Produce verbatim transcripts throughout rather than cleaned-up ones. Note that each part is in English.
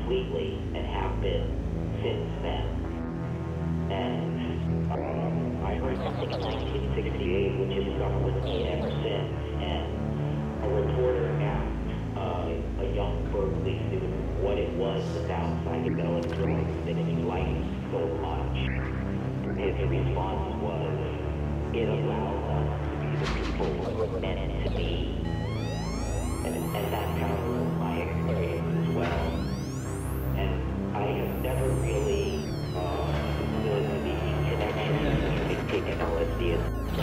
completely and have been since then. And um, I heard something in nineteen sixty-eight which has stuck with me ever since. And a reporter asked uh, a young Berkeley student what it was about psychedelic drugs that he liked so much. His response was, it allows us to be the people we're meant to be. And, and that parallels my experience as well. And I have never really, uh, the, the connection between taking L S D and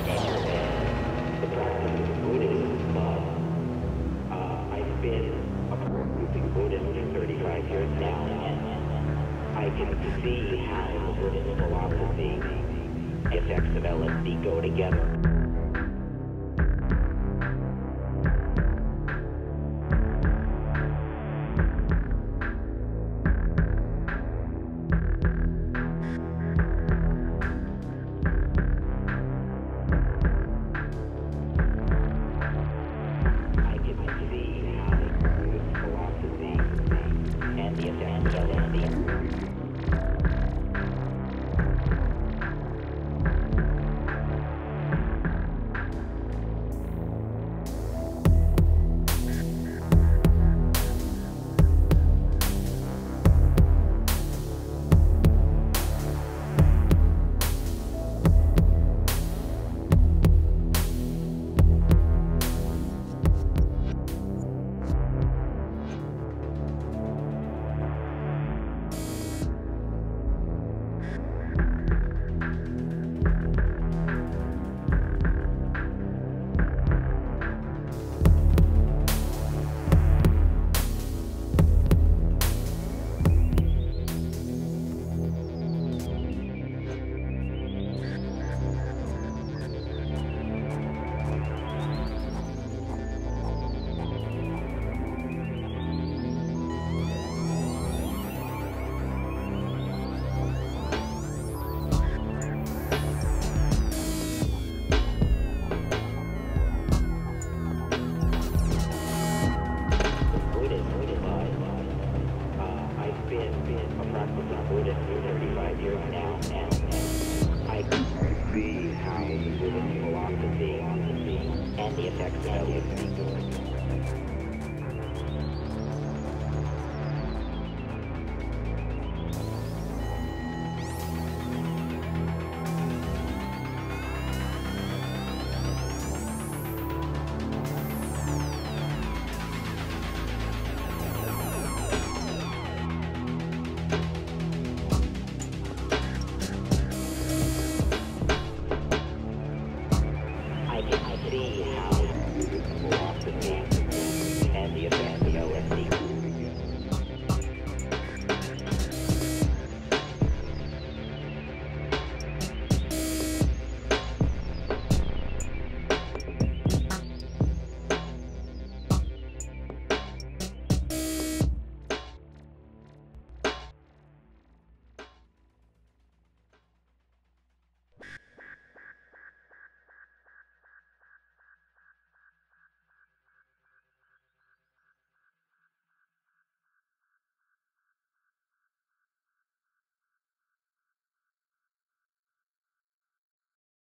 the practice of Buddhism, but uh, I've been a practicing Buddhist for thirty-five years now, and I can see how the Buddhist philosophy, the effects of L S D go together. See